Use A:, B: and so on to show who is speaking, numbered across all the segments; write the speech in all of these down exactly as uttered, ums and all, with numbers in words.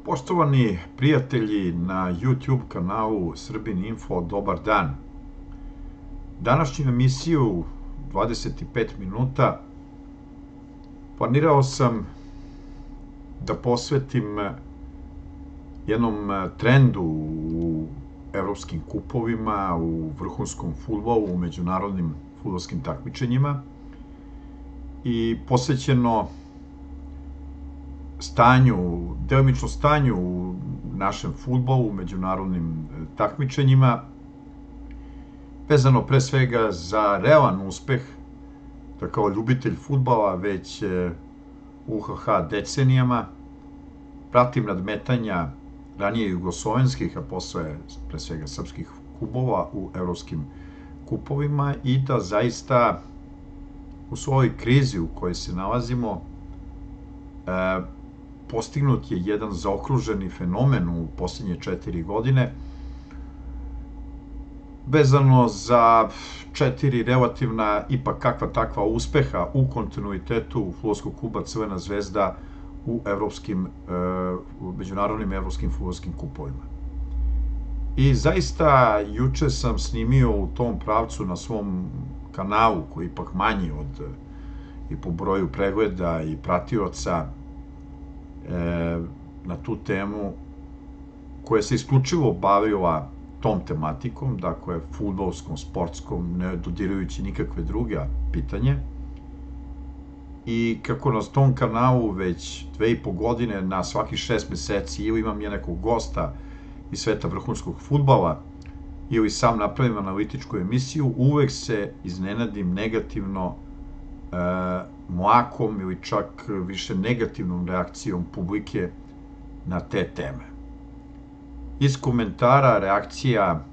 A: Poštovani prijatelji na YouTube kanalu Srbin Info, dobar dan. Današnju emisiju dvadeset pet minuta planirao sam da posvetim jednom trendu u evropskim kupovima, u vrhunskom fudbalu, u međunarodnim fudbalskim takmičenjima i posvećeno stanju, delimično stanju u našem fudbalu, u međunarodnim takmičenjima, vezano pre svega za realan uspeh, da kao ljubitelj fudbala već u ha ha decenijama pratim nadmetanja ranije jugoslovenskih, a posle pre svega srpskih klubova u evropskim kupovima i da zaista u svojoj krizi u kojoj se nalazimo postignut je jedan zaokruženi fenomen u posljednje četiri godine vezano za četiri relativna, ipak kakva takva uspeha u kontinuitetu fudbalskog kluba Crvena zvezda u evropskim, u međunarodnim evropskim fudbalskim kupovima. I zaista juče sam snimio u tom pravcu na svom kanalu, koji je ipak manji od i po broju pregleda i pratioca, na tu temu koja se isključivo bavila tom tematikom, dakle fudbalskom, sportskom, ne dodirujući nikakve druge pitanje. I kako na tom kanalu već dve i po godine na svakih šest meseci ili imam je nekog gosta iz sveta vrhunskog fudbala ili sam napravim analitičku emisiju, uvek se iznenadim negativno mlakom ili čak više negativnom reakcijom publike na te teme. Iz komentara, reakcija,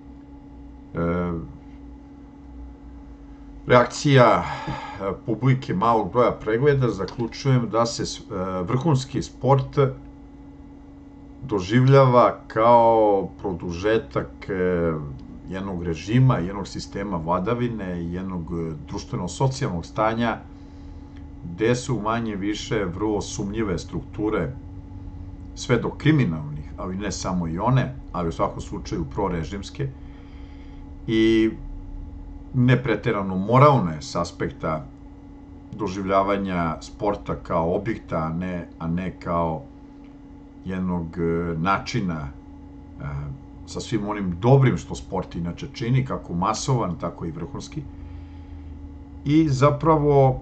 A: reakcija publike malog broja pregleda, zaključujem da se vrhunski sport doživljava kao produžetak jednog režima, jednog sistema vladavine, jednog društveno-socijalnog stanja, gde su manje više vrlo sumnjive strukture, sve do kriminalnih, ali ne samo i one, ali u svakom slučaju prorežimske, i nepreterano moralne s aspekta doživljavanja sporta kao objekta, a ne, a ne kao jednog načina sa svim onim dobrim što sport inače čini, kako masovan, tako i vrhunski. I zapravo,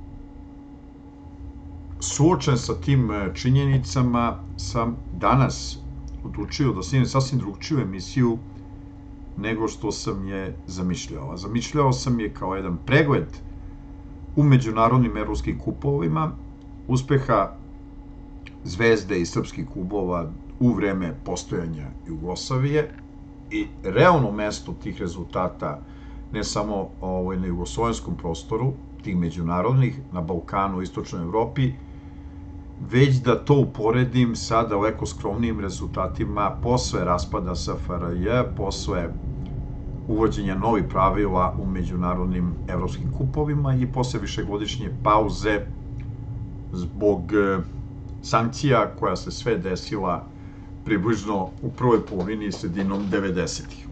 A: suočen sa tim činjenicama, sam danas odlučio da snimim sasvim drugčiju emisiju nego što sam je zamišljao. Zamišljao sam je kao jedan pregled u međunarodnim evropskim kupovima, uspeha Zvezde i srpskih klubova u vreme postojanja Jugoslavije i realno mesto tih rezultata ne samo na jugoslovenskom prostoru, tih međunarodnih, na Balkanu, istočnoj Evropi, već da to uporedim sa daleko skromnijim rezultatima posle raspada es ef er je, posle uvođenja novih pravila u međunarodnim evropskim kupovima i posle višegodišnje pauze zbog sankcija koja se sve desila približno u prvoj polovini i sredinom devedesetih.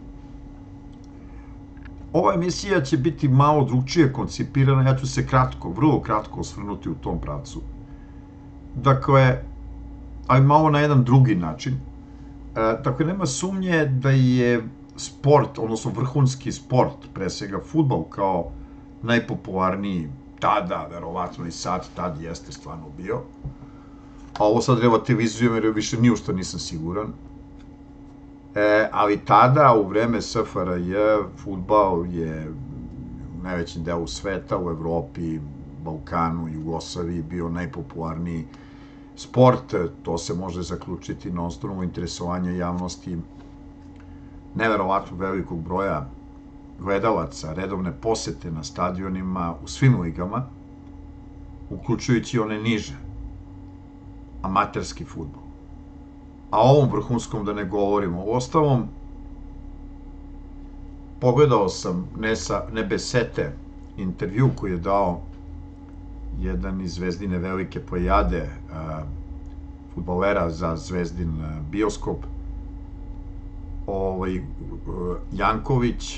A: Ova emisija će biti malo drugčije koncipirana, ja ću se kratko, vrlo kratko osvrnuti u tom pravcu. Dakle, ali malo na jedan drugi način. Dakle, nema sumnje da je sport, odnosno vrhunski sport, pre svega fudbal kao najpopularniji tada, verovatno i sad, tad jeste stvarno bio, a ovo sad relativizujem jer više ni u što nisam siguran, ali tada, u vreme es ef er je, fudbal je u najvećem delu sveta, u Evropi, Balkanu, Jugoslaviji bio najpopularniji sport. To se može zaključiti na osnovu interesovanja javnosti, neverovatno velikog broja gledalaca, redovne posete na stadionima u svim ligama, uključujući one niže, amaterski fudbal. A o ovom vrhunskom da ne govorimo. Uostalom, pogledao sam ne bez sete intervju koji je dao jedan iz Zvezdine velike plejade fudbalera za Zvezdin bioskop, ovaj, Janković,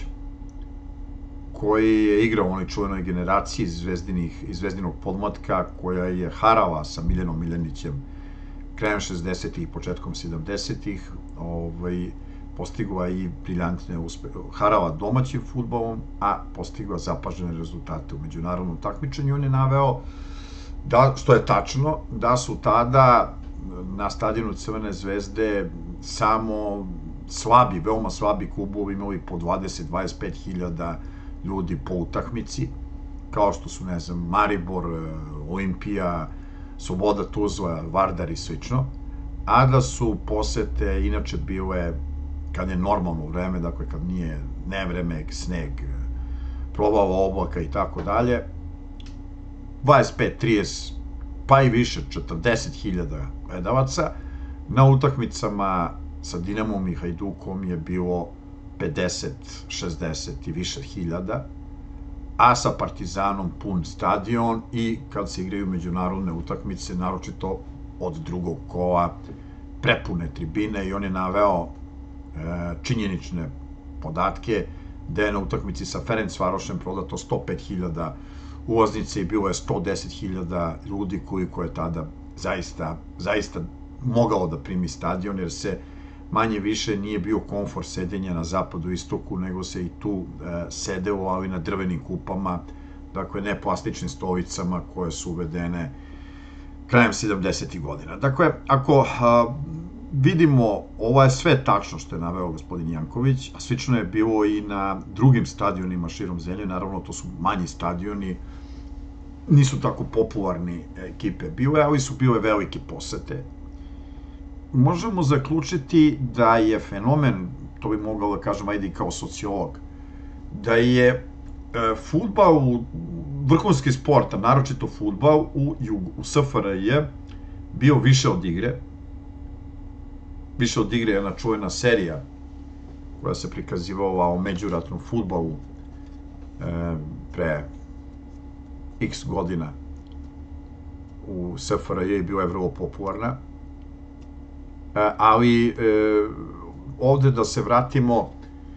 A: koji je igrao u onoj čuvenoj generaciji iz, Zvezdinih, iz Zvezdinog podmlatka, koja je harala sa Miljanom Miljanićem krajem šezdesetih i početkom sedamdesetih, ovaj, postigla i briljantne uspehe, harala domaćim fudbalom, a postigla zapažene rezultate u međunarodnom takmičenju. On je naveo, da, što je tačno, da su tada na stadionu Crvene zvezde samo slabi, veoma slabi klubovi imali po dvadeset do dvadeset pet hiljada ljudi po utakmici, kao što su, ne znam, Maribor, Olimpija, Sloboda Tuzla, Vardar i slično, a da su posete inače bile, kad je normalno vreme, dakle kad nije nevreme, sneg, provalo oblaka i tako dalje, dvadeset pet, trideset, pa i više, četrdeset hiljada gledalaca. Na utakmicama sa Dinamom i Hajdukom je bilo pedeset, šezdeset i više hiljada, a sa Partizanom pun stadion i kad se igraju međunarodne utakmice, naročito od drugog kola, prepune tribine. I on je naveo činjenične podatke da je na utakmici sa Ferencvarošem prodato sto pet hiljada ulaznice i bilo je sto deset hiljada ljudi koliko je tada zaista, zaista mogao da primi stadion, jer se manje više nije bio komfor sedenja na zapadu i istoku, nego se i tu sedelo, ali na drvenim kupama, dakle ne plastičnim stolicama koje su uvedene krajem sedamdesetih godina. Dakle, ako vidimo, ovo je sve tačno što je naveo gospodin Janković, a slično je bilo i na drugim stadionima širom zemlje, naravno to su manji stadioni, nisu tako popularni ekipe bile, ali su bile velike posete. Možemo zaključiti da je fenomen, to bi mogao da kažem, ajde i kao sociolog, da je fudbal, vrhunski sport, a naročito fudbal u, u S F R J bio više od igre. Više od igre je jedna čuvena serija koja se prikazivala o međuratnom fudbalu pre x godina u S F R J i bila je vrlo popularna. Ali ovde da se vratimo,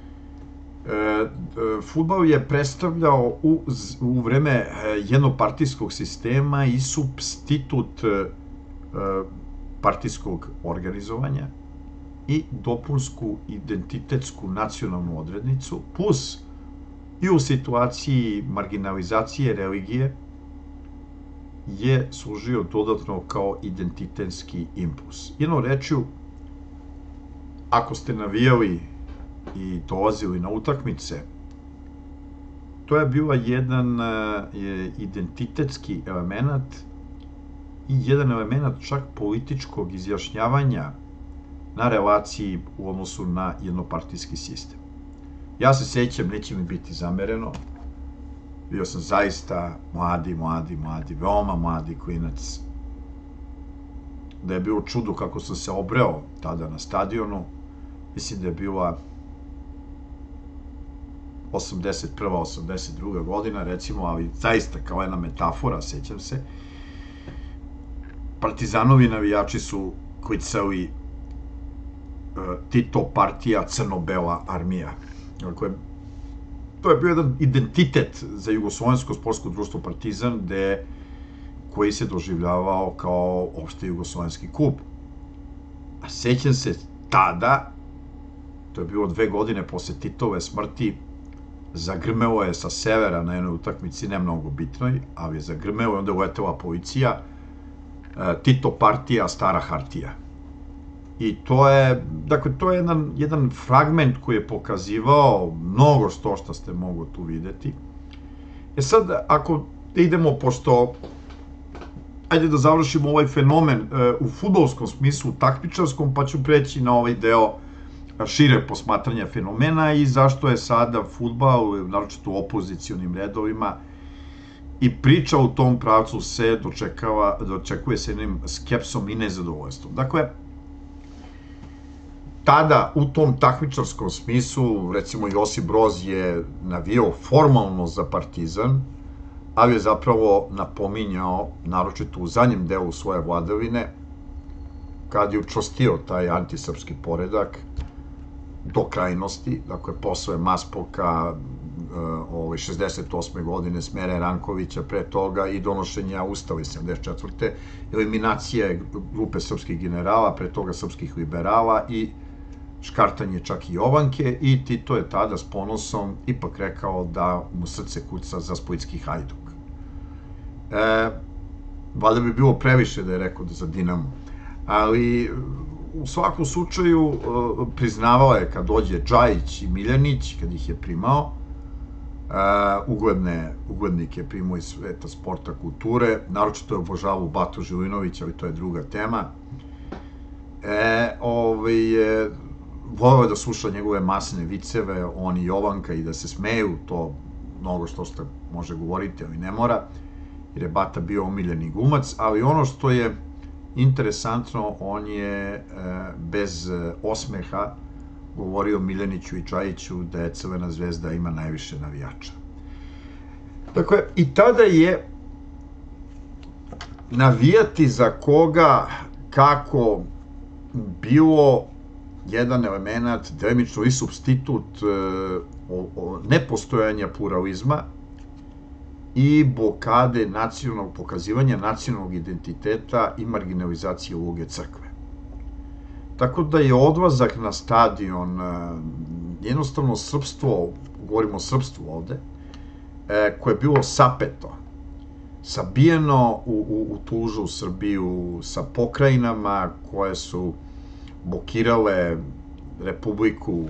A: fudbal je predstavljao u, u vreme jednopartijskog sistema i supstitut partijskog organizovanja i dopunsku identitetsku nacionalnu odrednicu, plus i u situaciji marginalizacije religije je služio dodatno kao identitetski impuls. Jednom rečju, ako ste navijali i dolazili na utakmice, to je bila jedan identitetski element i jedan element čak političkog izjašnjavanja na relaciji u odnosu na jednopartijski sistem. Ja se sećam, neće mi biti zamereno, bio sam zaista mladi, mladi, mladi, veoma mladi klinac, da je bilo čudo kako sam se obreo tada na stadionu. Mislim da je bila osamdeset prva, osamdeset druga godina, recimo, ali zaista kao jedna metafora, sećam se. Partizanovi navijači su klicali Tito partija, crno-bela armija. Dakle, to je bio jedan identitet za Jugoslovensko sportsko društvo Partizan, koji se doživljavao kao opšte jugoslovenski klub. A sećam se tada, to je bilo dve godine posle Titove smrti, zagrmelo je sa severa na jednoj utakmici, ne mnogo bitnoj, ali je zagrmelo i onda je uletela policija, Tito partija, stara hartija. I to je, dakle, to je jedan, jedan fragment koji je pokazivao mnogo što što ste mogu tu videti. E sad, ako idemo, pošto, ajde da završimo ovaj fenomen u fudbalskom smislu, u takmičarskom, pa ću preći na ovaj deo šire posmatranja fenomena i zašto je sada fudbal, naročito u opozicionim redovima, i priča u tom pravcu se dočekava, dočekuje se jednim skepsom i nezadovoljstvom. Dakle, tada u tom takmičarskom smislu, recimo Josip Broz je navijao formalno za Partizan, ali je zapravo napominjao, naročito u zadnjem delu svoje vladavine, kad je učvrstio taj antisrpski poredak do krajnosti, dakle, posle Maspoka, ovaj, šezdeset osme godine, smere Rankovića pre toga i donošenja Ustava iz sedamdeset četvrte eliminacija grupe srpskih generala, pre toga srpskih liberala i škartanje čak i Jovanke, i Tito je tada s ponosom ipak rekao da mu srce kuca za splitski Hajduk. E, valjda bi bilo previše da je rekao da za Dinamo, ali u svakom slučaju priznavao je kad dođe Džajić i Miljanić, kad ih je primao, ugledne, uglednike primao iz sveta sporta, kulture, naročito je obožavao Batu Žilinovića, ali to je druga tema. E, ovaj, voleo je da sluša njegove masne viceve, on i Jovanka, i da se smeju, to mnogo što ste može govoriti, ali ne mora, jer je Bata bio omiljeni glumac, ali ono što je interesantno, on je bez osmeha govorio Miljaniću i Džajiću da je Crvena zvezda ima najviše navijača. Dakle, i tada je navijati za koga, kako, bilo jedan element, delimično i supstitut nepostojanja pluralizma i blokade nacionalnog pokazivanja nacionalnog identiteta i marginalizacije uloge crkve. Tako da je odlazak na stadion, jednostavno srpstvo, govorimo o srpstvu ovde, koje je bilo sapeto, sabijeno u tužu Srbiju, sa pokrajinama koje su blokirale Republiku,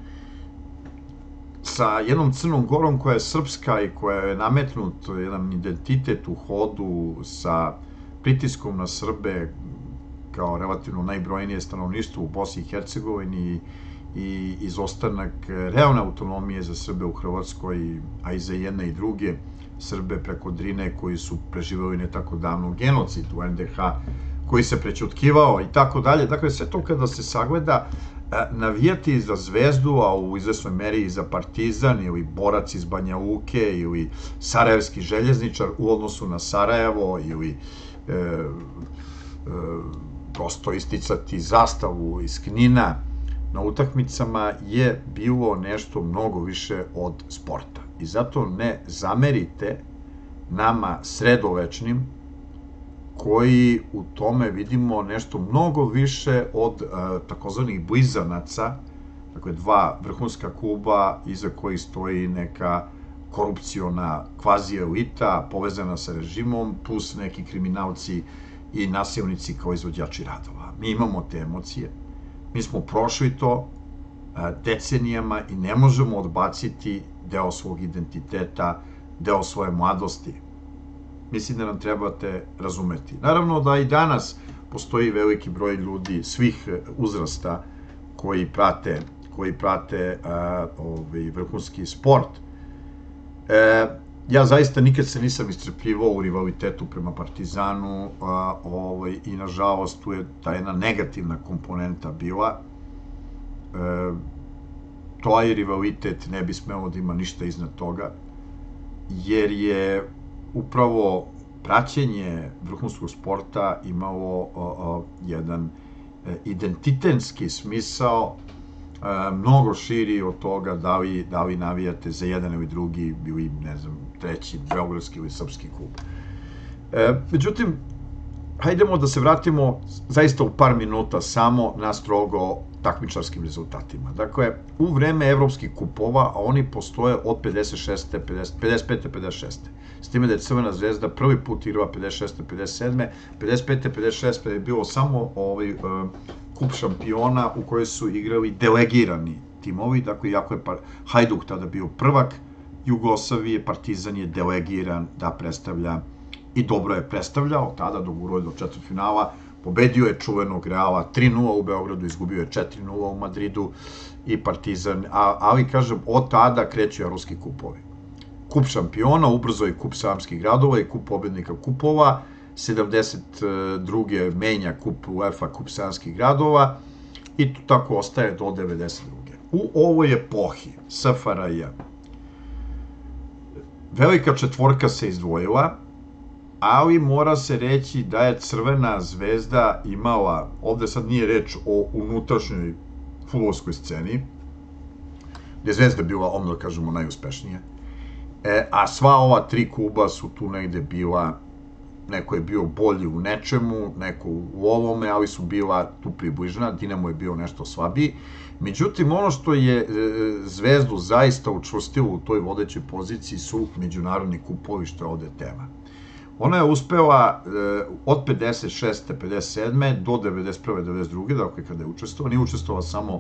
A: sa jednom Crnom Gorom koja je srpska i koja je nametnut jedan identitet u hodu, sa pritiskom na Srbe kao relativno najbrojnije stanovništvo u Bosni i Hercegovini i izostanak realne autonomije za Srbe u Hrvatskoj, a i za jedne i druge Srbe preko Drine koji su preživeli ne tako davno genocid u en de ha koji se prećutkivao i tako dalje. Dakle, sve to kada se sagleda, navijati za Zvezdu, a u izvesnoj meri i za Partizan, ili borac iz Banja Luke, ili sarajevski željezničar u odnosu na Sarajevo, ili prosto isticati zastavu iz Knina na utakmicama je bilo nešto mnogo više od sporta. I zato ne zamerite nama sredovečnim koji u tome vidimo nešto mnogo više od takozvanih blizanaca, dakle dva vrhunska kluba iza kojih stoji neka korupciona kvazi elita povezana sa režimom, plus neki kriminalci i nasilnici kao izvođači radova. Mi imamo te emocije, mi smo prošli to decenijama i ne možemo odbaciti deo svog identiteta, deo svoje mladosti. Mislim da nam trebate razumeti. Naravno da i danas postoji veliki broj ljudi svih uzrasta koji prate, koji prate vrhunski sport. Ja zaista nikad se nisam iscrpljivao u rivalitetu prema Partizanu i nažalost tu je ta jedna negativna komponenta bila. Taj rivalitet ne bi smelo da ima ništa iznad toga, jer je upravo praćenje vrhunskog sporta imalo jedan identitetski smisao, mnogo širi od toga da li navijate za jedan ili drugi, ili, ne znam, treći, beogradski ili srpski klub. Međutim, hajdemo da se vratimo zaista u par minuta samo na strogo takmičarskim rezultatima. Dakle, u vreme evropskih kupova, a oni postoje od pedeset šeste, pedeset pete, pedeset šeste. S time da je Crvena zvezda prvi put igrala pedeset šeste, pedeset sedme, pedeset pete, pedeset šeste je bilo samo kup šampiona u kojoj su igrali delegirani timovi, dakle, iako je Hajduk tada bio prvak Jugoslavije, Partizan je delegiran da predstavlja i dobro je predstavljao, tada dogurao je do četvrtfinala, pobedio je čuvenog Reala tri nula u Beogradu, izgubio je četiri nula u Madridu i Partizan, ali, kažem, od tada kreću evropski kupovi. Kup šampiona, ubrzo je kup srpskih gradova i kup pobednika kupova, sedamdeset druge menja kup UEFA, kup srpskih gradova i to tako ostaje do devedeset druge U ovoj epohi S F R J velika četvorka se izdvojila ali mora se reći da je Crvena zvezda imala, ovde sad nije reč o unutrašnjoj fudbalskoj sceni, gde je Zvezda bila, ono da kažemo, najuspešnija, e, a sva ova tri kluba su tu negde bila, neko je bio bolji u nečemu, neko u ovome, ali su bila tu približena, Dinamo je bio nešto slabiji. Međutim, ono što je Zvezdu zaista učvrstilo u toj vodećoj poziciji su međunarodni kupovi, što je ovde tema. Ona je uspela od pedeset šeste pedeset sedme do devedeset prve devedeset druge dakle kada je učestvovala, nije učestvovala samo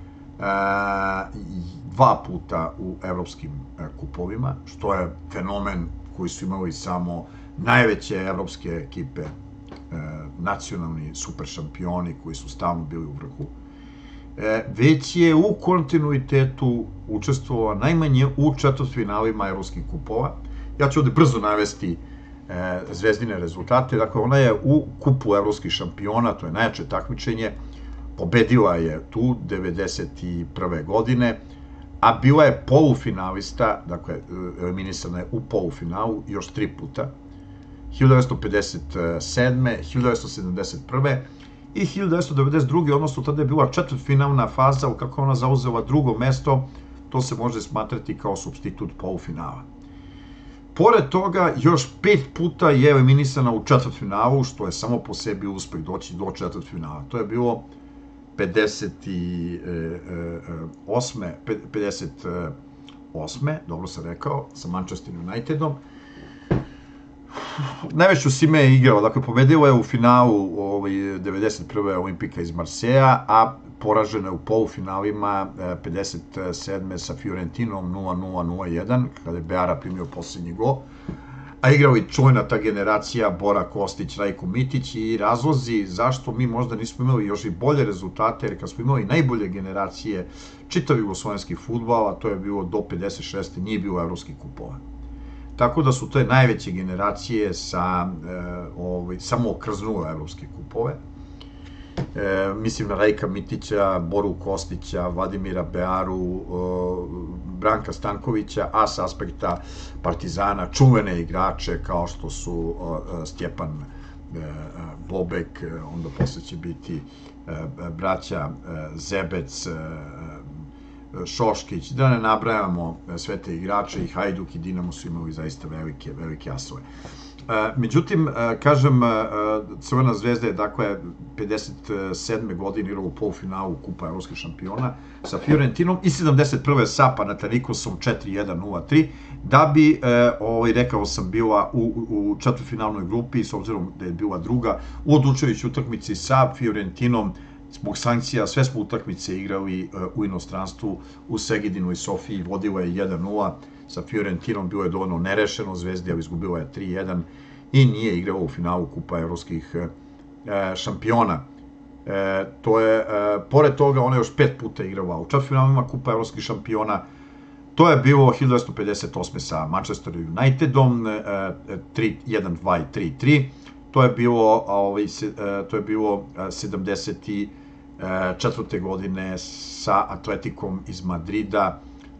A: dva puta u evropskim kupovima, što je fenomen koji su imali samo najveće evropske ekipe, nacionalni super šampioni koji su stalno bili u vrhu, već je u kontinuitetu učestvovala najmanje u četvrtfinalima evropskih kupova. Ja ću ovde brzo navesti Zvezdine rezultate. Dakle, ona je u kupu evropskih šampiona, to je najjače takmičenje, pobedila je tu devedeset prve godine, a bila je polufinalista, dakle, eliminisana je u polufinalu još tri puta, hiljadu devetsto pedeset sedme, hiljadu devetsto sedamdeset prve i hiljadu devetsto devedeset druge, odnosno tada je bila četvrtfinalna faza, kako ona zauzela drugo mesto, to se može smatrati kao supstitut polufinala. Pored toga, još pet puta je eliminisana u četvrtfinalu, što je samo po sebi uspeh doći do četvrtfinala. To je bilo pedeset osme, pedeset osme, dobro sam rekao, sa Manchester Unitedom. Najveću Sime je igrao, dakle, pobedila je u finalu devedeset prve Olimpika iz Marseja, a poražena je u polufinalima pedeset sedme sa Fiorentinom nula nula nula jedan, kada je Beara primio poslednji gol, a igrao i čuvena ta generacija Bora Kostić, Rajko Mitić, i razlozi zašto mi možda nismo imali još i bolje rezultate, jer kad smo imali najbolje generacije čitav jugoslovenski fudbal, a to je bilo do pedeset šeste nije bilo evropskih kupova. Tako da su te najveće generacije samo okrznule evropske kupove. Mislim na Rajka Mitića, Boru Kostića, Vladimira Bearu, Branka Stankovića, a s aspekta Partizana čuvene igrače kao što su Stjepan Bobek, onda posle će biti braća Zebec, Šoškić, da ne nabrajamo sve te igrače, i Hajduk i Dinamo su imali zaista velike, velike asove. Međutim, kažem, Crvena zvezda je, dakle, pedeset sedme godine igrala u polufinalu Kupa evropskih šampiona sa Fiorentinom i sedamdeset prve sa Panathinaikosom četiri jedan nula tri, da bi, rekao sam, bila u četvrtfinalnoj grupi, s obzirom da je bila druga, u odlučujućoj utakmici sa Fiorentinom. Zbog sankcija sve smo utakmice igrali u inostranstvu, u Segedinu i Sofiji, vodila je jedan nula, sa Fiorentinom bilo je dovoljno nerešeno, Zvezda je izgubila je tri jedan i nije igrala u finalu Kupa evropskih šampiona. Pored toga, ona je još pet puta igrala u četvrtfinalima Kupa evropskih šampiona. To je bilo hiljadu devetsto pedeset osme sa Manchester Unitedom, tri jedan dva i tri tri. To je bilo sedamdeset četvrte godine sa Atletikom iz Madrida,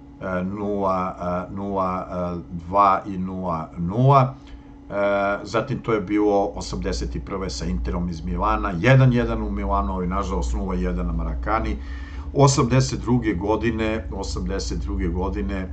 A: nula dva i nula nula. Zatim to je bilo osamdeset prve sa Interom iz Milana, jedan jedan u Milanu, ali nažalost nula jedan na Marakani. osamdeset druge godine, osamdeset druge godine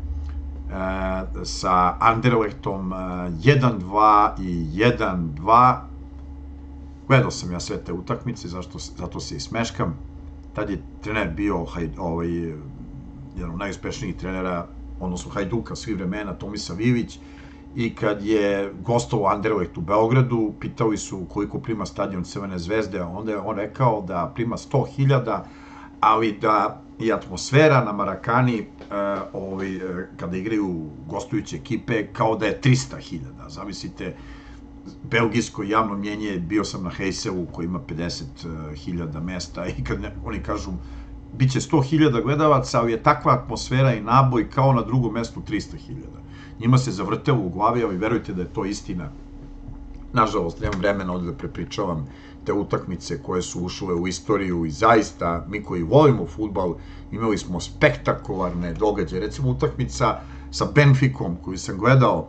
A: sa Anderlechtom jedan dva i jedan dva. Gledao sam ja sve te utakmice, zato se i smeškam. Tad je trener bio jedan od najuspešnijih trenera, odnosno Hajduka svih vremena, Tomislav Ivić, i kad je gostovao Anderlecht u Beogradu, pitali su koliko prima stadion Crvene zvezde, onda je on rekao da prima sto hiljada, ali da i atmosfera na Marakani, kada igraju gostujuće ekipe, kao da je trista hiljada. Zamislite, belgijsko javno mnjenje, bio sam na Heyselu koji ima pedeset hiljada mesta, i kad oni kažu bit će sto hiljada gledalaca, ali je takva atmosfera i naboj kao na drugom mestu trista hiljada. Njima se zavrtelo u glavi, ali verujte da je to istina. Nažalost, nemam vremena ovde da prepričavam te utakmice koje su ušle u istoriju, i zaista, mi koji volimo fudbal, imali smo spektakularne događaje. Recimo, utakmica sa Benficom koju sam gledao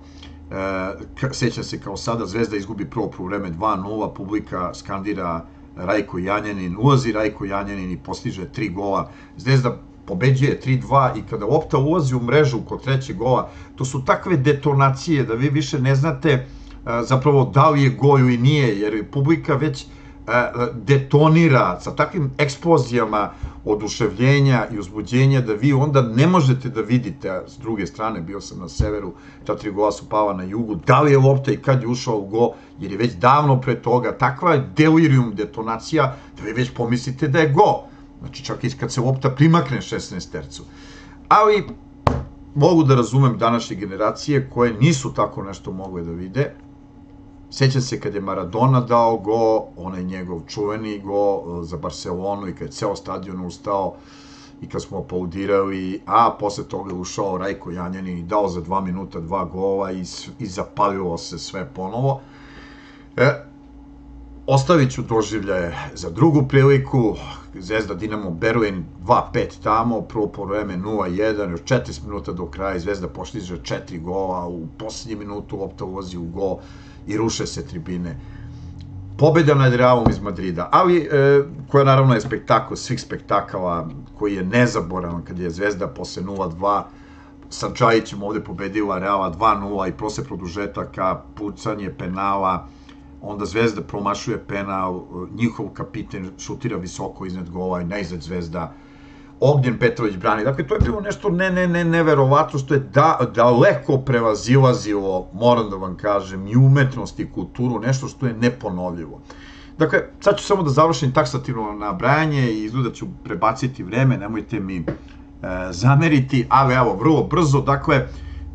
A: sećam se kao sada, Zvezda izgubi prvo poluvreme dva nula, publika skandira Rajko Janjanin, ulazi Rajko Janjanin i postiže tri gola, Zvezda pobeđuje tri dva i kada lopta ulazi u mrežu kod trećeg gola, to su takve detonacije da vi više ne znate zapravo da li je gol ili nije, jer publika već detonira sa takvim eksplozijama oduševljenja i uzbuđenja da vi onda ne možete da vidite, a s druge strane bio sam na severu, ta tri gola su pala na jugu, da li je lopta i kad je ušao u gol, jer je već davno pre toga takva delirium detonacija da vi već pomislite da je gol. Znači čak i kad se lopta primakne šesnaestercu. Ali mogu da razumem današnje generacije koje nisu tako nešto mogle da vide. Sećam se kad je Maradona dao go, onaj njegov čuveni go za Barcelonu i kad je ceo stadion ustao i kad smo aplaudirali, a posle toga je ušao Rajko Janjanin i dao za dva minuta dva gola i, i zapalilo se sve ponovo. E, ostavit ću doživljaje za drugu priliku. Zvezda Dinamo Berlin dva pet tamo, prvo poluvreme nula jedan, još četrdeset minuta do kraja, Zvezda postiže četiri gola, u poslednji minutu lopta ulazi u gol i ruše se tribine. Pobeda nad Realom iz Madrida, ali koja naravno je spektakl svih spektakala, koji je nezaboravan kad je Zvezda posle nula dva sa Džajićem ovde pobedila Reala dva nula i posle produžetaka, pucanje penala, onda Zvezda promašuje penal, njihov kapiten šutira visoko iznad gola i najzad Zvezda, Ognjen Petrović brani. Dakle, to je bilo nešto ne, ne, ne, neverovatno, što je daleko prevazilazilo, moram da vam kažem, i umetnost i kulturu, nešto što je neponovljivo. Dakle, sad ću samo da završim taksativno nabrajanje i izgleda ću prebaciti vreme, nemojte mi zameriti, ali evo, vrlo brzo, dakle,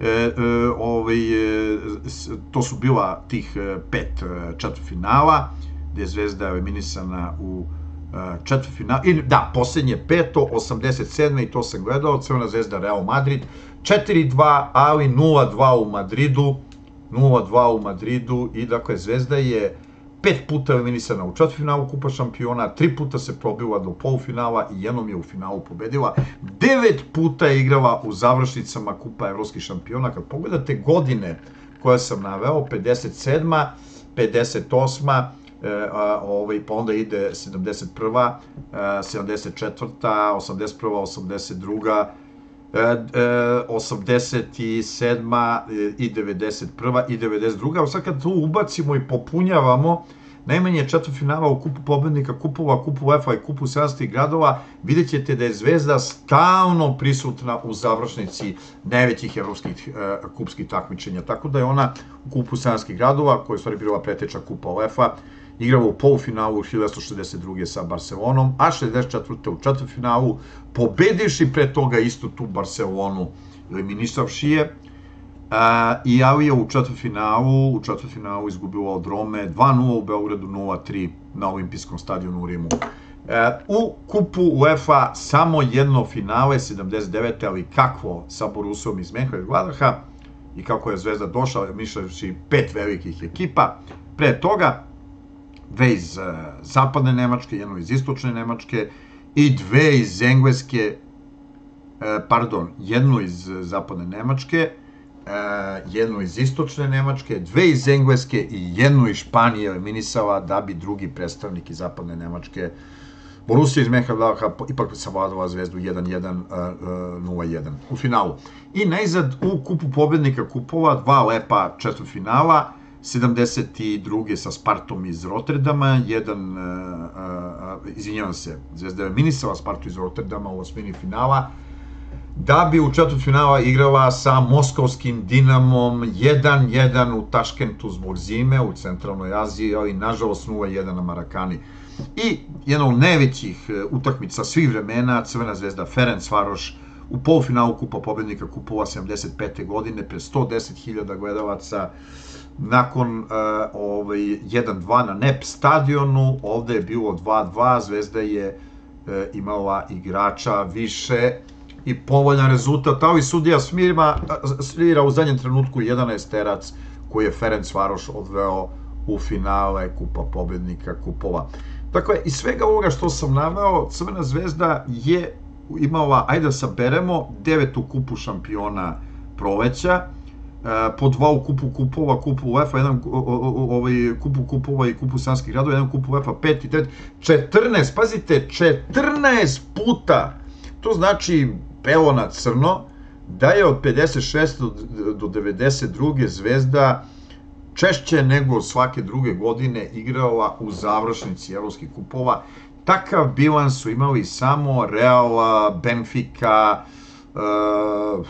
A: to su bila tih pet četvrtfinala, gde je Zvezda eliminisana u četvrtfinala, da, poslednje peto, osamdeset sedme i to sam gledao, Crvena Zvezda Real Madrid, četiri dva, ali nula dva u Madridu, nula dva u Madridu i dakle Zvezda je pet puta eliminisana u četvrtfinalu Kupa šampiona, tri puta se probila do polufinala i jednom je u finalu pobedila, devet puta je igrala u završnicama Kupa evropskih šampiona. Kad pogledate godine koje sam naveo, pedeset sedma, pedeset osma, pa onda ide sedamdeset prva, sedamdeset četvrta, osamdeset prva, osamdeset druga, osamdeset sedma i devedeset prva i devedeset druga. Sad kad tu ubacimo i popunjavamo najmanje četvrtfinala u Kupu pobednika kupova, Kupu UEFA i Kupu sedamdesetih gradova, vidjet ćete da je Zvezda stalno prisutna u završnici najvećih evropskih kupskih takmičenja. Tako da je ona u Kupu sedamdesetih gradova, koja je u stvari bila preteča Kupa UEFA, igrala u polufinalu hiljadu devetsto šezdeset druge sa Barcelonom, a šezdeset četvrte u četvrtfinalu, pobedivši pre toga istu tu Barcelonu, eliminisavši je, i ali je u četvrtfinalu, u četvrtfinalu izgubila od Rome dva nula u Beogradu, nula tri na Olimpijskom stadionu u Rimu. U Kupu UEFA samo jedno finale, sedamdeset devete, ali kakvo sa Borusom iz Mönchengladbacha i kako je Zvezda došla, mišljajući pet velikih ekipa. Pre toga, dve iz zapadne Nemačke, jedno iz istočne Nemačke i dve iz Engleske, pardon, jednu iz zapadne Nemačke, jednu iz istočne Nemačke, dve iz Engleske i jednu iz Španije eliminisala da bi drugi predstavnik iz zapadne Nemačke, Borussia iz Mönchengladbacha, ipak savladala Zvezdu jedan jedan, nula jedan u finalu. I najzad u Kupu pobednika kupova, dva lepa četvrtfinala, sedamdeset druge sa Spartom iz Rotterdama, jedan, izvinjavam se, Zvezda je eliminisala Spartu iz Rotterdama u osmini finala, da bi u četvrtfinala igrala sa moskovskim Dinamom jedan jedan u Taškentu zbog zime u centralnoj Aziji, ali nažalost nula jedan na Marakani. I jedna od najvećih utakmica svih vremena, Crvena Zvezda Ferencvaroš u polufinalu Kupa pobednika kupova sedamdeset pete godine pre sto deset hiljada gledalaca, nakon jedan dva na N E P stadionu, ovde je bilo dva dva, Zvezda je imala igrača više i povoljan rezultat, ali sudija svira u zadnjem trenutku jedanaesterac koji je Ferencvaroš odveo u finale Kupa pobednika kupova. Dakle, iz svega ovoga što sam naveo, Crvena Zvezda je imala, ajde da saberemo, devetu Kupu šampiona proleća, po dva u kupu kupova, kupu UEFA, jedan ovaj, kupu kupova i kupu sanskih gradova, jedan kupu UEFA, pet i devet, četrnaest, pazite, četrnaest puta, to znači belo na crno, da je od pedeset šeste do devedeset druge Zvezda češće nego svake druge godine igrala u završnici evropskih kupova. Takav bilans su imali samo Real, Benfica, uh,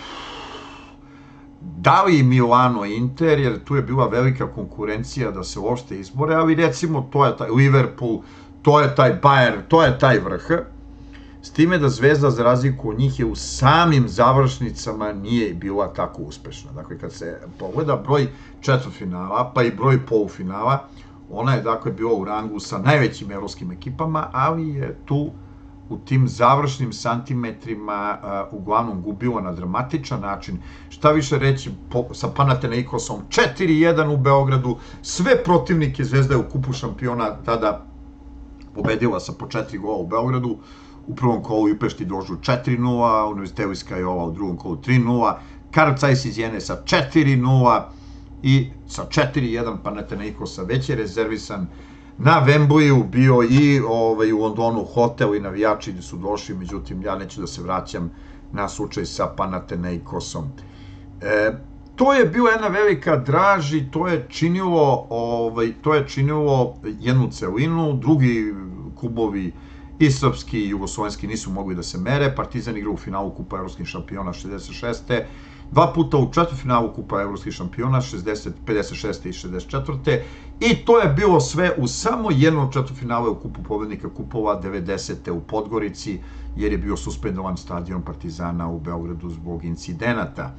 A: da li Milano, Inter, jer tu je bila velika konkurencija da se uopšte izbore, ali recimo to je taj Liverpool, to je taj Bayern, to je taj vrh. S time da Zvezda, za razliku od njih, je u samim završnicama nije bila tako uspešna. Dakle, kad se pogleda broj četvrtfinala, pa i broj polufinala, ona je dakle bila u rangu sa najvećim evropskim ekipama, ali je tu u tim završnim santimetrima uglavnom gubila na dramatičan način. Šta više reći, sa Panathinaikosom četiri jedan u Beogradu, sve protivnike Zvezda je u kupu šampiona tada pobedila sa po četiri gola u Beogradu, u prvom kolu i Pešti došli četiri nula, Univerzitevska je ova u drugom kolu tri nula, Karl Zeiss iz Jene sa četiri nula i sa četiri jedan Panathinaikosa već je rezervisan na Wembleyu, bio i ovaj, u Londonu hotel i navijači gde su došli, međutim ja neću da se vraćam na slučaj sa Panathinaikosom. E, to je bila jedna velika draž i to je činilo, ovaj, to je činilo jednu celinu, drugi klubovi i srpski i jugoslovenski nisu mogli da se mere. Partizan igra u finalu Kupa evropskih šampiona šezdeset šeste. Dva puta u četvrtfinalu Kupa evropskih šampiona pedeset šeste i šezdeset četvrte. I to je bilo sve u samo jednom četvrtfinalu u Kupu pobednika kupova devedesete u Podgorici, jer je bio suspendovan stadion Partizana u Beogradu zbog incidenata.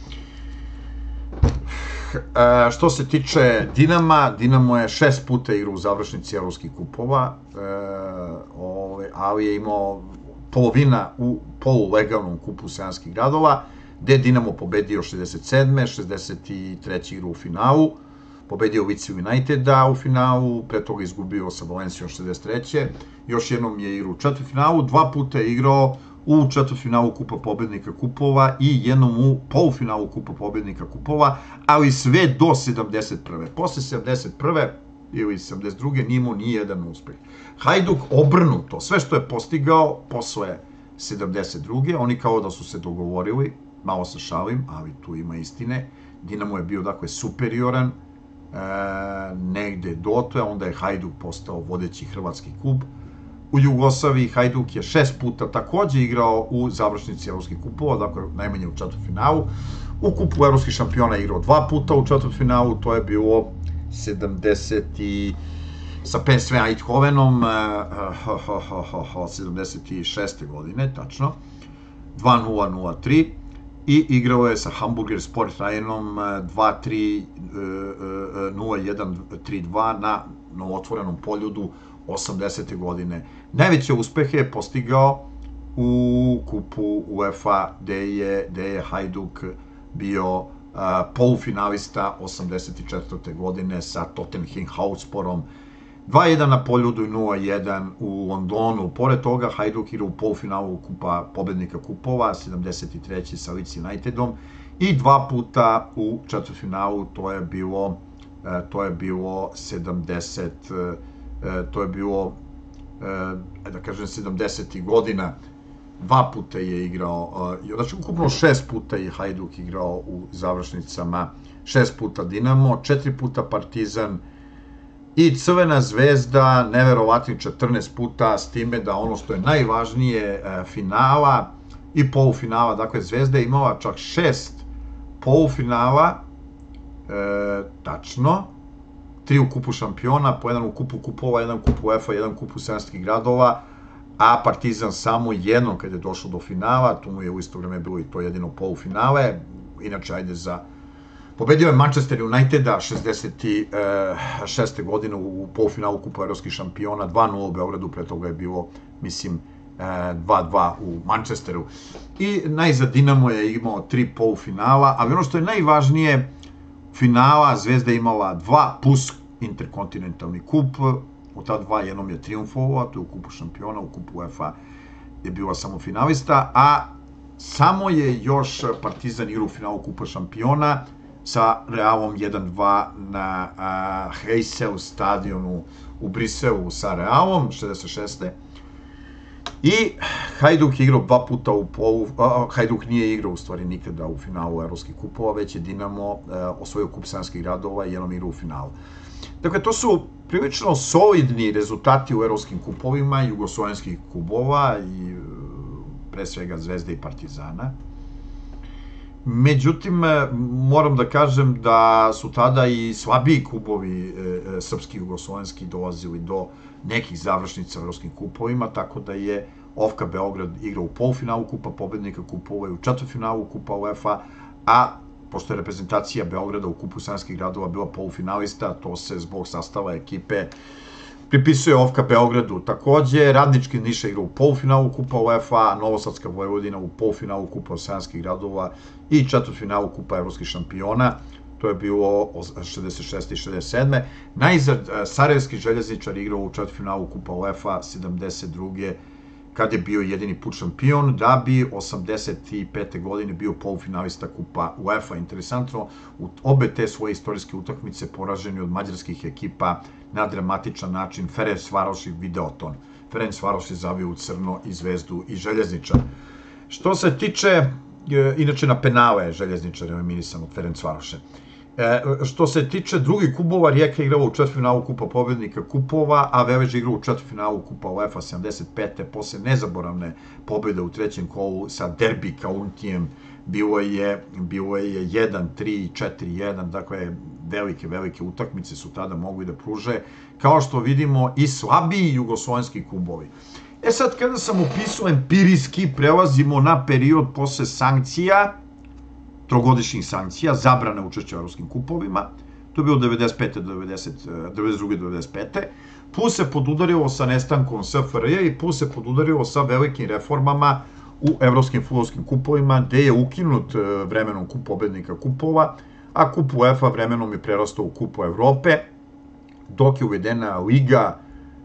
A: E, što se tiče Dinama, Dinamo je šest puta igrao u završnici evropskih kupova, e, ove, ali je imao polovina u polulegalnom kupu sedamskih gradova, gde je Dinamo pobedio šezdeset sedme, šezdeset treće igrao u finalu, pobedio Leeds Uniteda u finalu, pre toga izgubio sa Valencijom šezdeset treće Još jednom je igrao u četvrtfinalu, dva puta je igrao u četvrtfinalu Kupa pobednika kupova i jednom u polufinalu Kupa pobednika kupova, ali sve do sedamdeset prve Posle sedamdeset prve ili sedamdeset druge nije imao ni jedan uspeh. Hajduk obrnuto, sve što je postigao posle sedamdeset druge oni kao da su se dogovorili, malo se šalim, ali tu ima istine, Dinamo je bio dakle superioran, e, negde dotle, onda je Hajduk postao vodeći hrvatski klub. U Jugoslaviji Hajduk je šest puta takođe igrao u završnici evropskih kupova, dakle najmanje u četvrtfinalu. U kupu evropskih šampiona je igrao dva puta u četvrtfinalu, to je bilo sedamdeset sa P S V Eindhovenom sedamdeset šeste godine, tačno, dva nula nula tri i igrao je sa Hamburger Sportvereinom dva tri nula jedan tri dva na novotvorenom Poljudu osamdesete godine. Najveće uspehe je postigao u kupu UEFA, gde je, gde je Hajduk bio uh, polufinalista osamdeset četvrte godine sa Tottenham Hotspirom, dva jedan na Poljudu i nula jedan u Londonu. Pored toga, Hajduk igra u polufinalu Kupa pobednika kupova, sedamdeset treće sa Leeds Unitedom i dva puta u četvrtfinalu, to je bilo, uh, to je bilo sedamdeset to je bilo, da kažem, sedamdesetih godina, dva puta je igrao, znači ukupno šest puta je Hajduk igrao u završnicama, šest puta Dinamo, četiri puta Partizan i Crvena zvezda, neverovatnih četrnaest puta, s time da ono što je najvažnije, finala i polufinala, dakle Zvezda je imala čak šest polufinala, tačno, tri u kupu šampiona, po jedan u kupu kupova, jedan u kupu UEFA, jedan u kupu sedamskih gradova, a Partizan samo jednom kada je došao do finala, tu mu je u isto vreme bilo i to jedino polufinale, inače ajde za... Pobedio je Manchester Uniteda šezdeset šeste godine u polufinalu Kupa evropskih šampiona, dva nula u Beogradu, pre toga je bilo, mislim, dva dva u Manchesteru. I najzad Dinamo je imao tri polufinala, ali ono što je najvažnije, finala Zvezda je imala dva plus interkontinentalni kup, u ta dva jednom je triumfovala, to je u kupu šampiona, u kupu UEFA je bila samo finalista, a samo je još Partizan igrao u finalu Kupa šampiona, sa Realom jedan dva na Heysel stadionu u Briselu sa Realom, šezdeset šeste. I Hajduk je igrao dva puta u polu, Hajduk nije igrao u stvari nikada u finalu evropskih kupova, već je Dinamo osvojio kup Sanjskih gradova i jednom igrao u finalu. Dakle, to su prilično solidni rezultati u evropskim kupovima jugoslovenskih klubova i pre svega Zvezde i Partizana. Međutim, moram da kažem da su tada i slabiji klubovi srpski i jugoslovenski dolazili do nekih završnica u evropskim kupovima, tako da je Ofka Beograd igrao u polufinalu Kupa pobednika kupova i u četvrtfinalu Kupa UEFA, a pošto je reprezentacija Beograda u Kupu Sanjskih gradova bila polufinalista, to se zbog sastava ekipe pripisuje Ofka Beogradu. Takođe, Radnički Niš igrao u polufinalu Kupa UEFA, Novosadska Vojvodina u polufinalu Kupa Sanjskih gradova i četvrtfinalu Kupa evropskih šampiona. To je bilo šezdeset šeste i šezdeset sedme. Najzad, Sarajevski željezničar igrao u četvrtfinalu Kupa UEFA sedamdeset druge kad je bio jedini put šampion, da bi osamdeset pete godine bio polufinalista Kupa UEFA. Interesantno, u obe te svoje istorijske utakmice poraženi od mađarskih ekipa na dramatičan način. Ferencvaroš i Videoton. Ferencvaroš je zavio u crno i Zvezdu i željezničar. Što se tiče, inače na penale željezničar je eliminisan od Ferencvaroše. Što se tiče drugih klubova, Rijeka je igrala u četvrtfinalu Kupa pobednika kupova, a Velež je igrao u četvrtfinalu Kupa UEFA sedamdeset pete posle nezaboravne pobjede u trećem kolu sa Derbi Kauntijem. Bilo je, bilo je jedan tri, četiri jedan, dakle velike, velike utakmice su tada mogli da pruže, kao što vidimo i slabiji jugoslovenski klubovi. E sad, kada sam upisao empirijski, prelazimo na period posle sankcija, trogodišnjih sankcija, zabrane učešća u evropskim kupovima, to je bilo devedeset pete do devedeset druge do devedeset pete plus se podudarilo sa nestankom S F R J i plus se podudarilo sa velikim reformama u evropskim fudbalskim kupovima, gde je ukinut vremenom kup pobednika kupova, a kup UEFA vremenom je prerastao u kupu Evrope, dok je uvedena Liga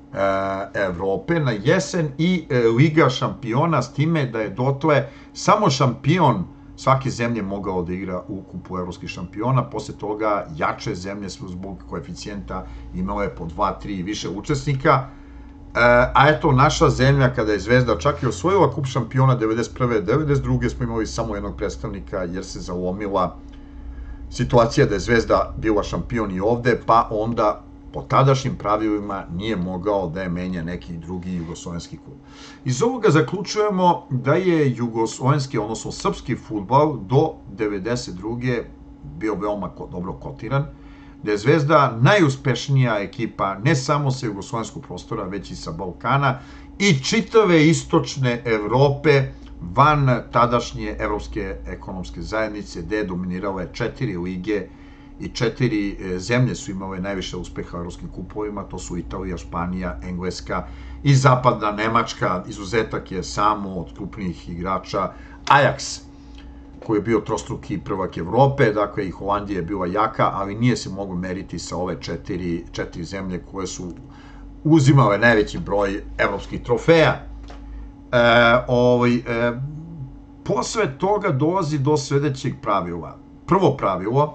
A: Evrope na jesen i Liga šampiona, s time da je dotle samo šampion svake zemlje mogao da igra u kupu evropskih šampiona, posle toga jače zemlje su zbog koeficijenta imale po dva, tri i više učesnika, a eto naša zemlja kada je Zvezda čak i osvojila kup šampiona devedeset prve devedeset druge smo imali samo jednog predstavnika jer se zalomila situacija da je Zvezda bila šampion i ovde, pa onda po tadašnjim pravilima nije mogao da je menja neki drugi jugoslovenski klub. Iz ovoga zaključujemo da je jugoslovenski, odnosno srpski fudbal do devedeset druge bio veoma dobro kotiran, da je Zvezda najuspešnija ekipa ne samo sa jugoslovenskog prostora, već i sa Balkana i čitave istočne Evrope van tadašnje Evropske ekonomske zajednice, gde je dominirale četiri lige i četiri zemlje su imale najviše uspeha u evropskim kupovima, to su Italija, Španija, Engleska i zapadna Nemačka. Izuzetak je samo od krupnijih igrača Ajax, koji je bio trostruki prvak Evrope, dakle i Holandija je bila jaka, ali nije se moglo meriti sa ove četiri, četiri zemlje koje su uzimale najveći broj evropskih trofeja. E, ovaj, e, posle toga dolazi do sledećeg pravila. Prvo pravilo,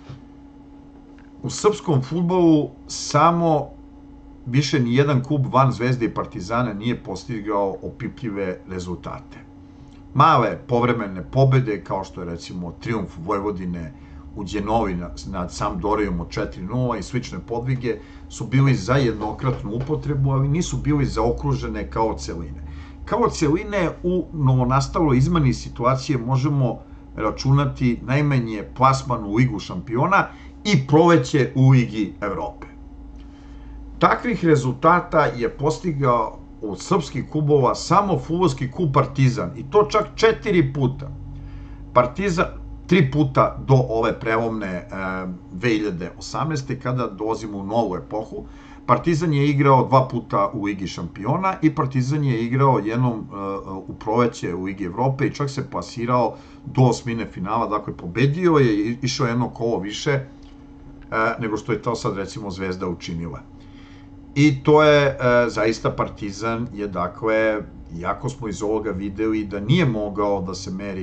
A: u srpskom fudbalu samo više ni jedan klub van Zvezde i Partizana nije postigao opipljive rezultate. Male povremene pobede, kao što je recimo trijumf Vojvodine u Đenovi nad Sampdorijom od četiri nula i slične podvige, su bili za jednokratnu upotrebu, ali nisu bili zaokružene kao celine. Kao celine u novonastaloj izmeni situacije možemo računati najmanje plasman u Ligu šampiona i proleće u Ligi Evrope. Takvih rezultata je postigao od srpskih klubova samo fudbalski klub Partizan, i to čak četiri puta. Partizan, tri puta do ove prelomne dve hiljade osamnaeste. kada dolazimo u novu epohu. Partizan je igrao dva puta u Ligi šampiona i Partizan je igrao jednom u proleće u Ligi Evrope i čak se plasirao do osmine finala, dakle pobedio je, išao jedno kolo više nego što je to sad recimo Zvezda učinila. I to je zaista Partizan je, dakle, iako smo iz ovoga videli da nije mogao da se meri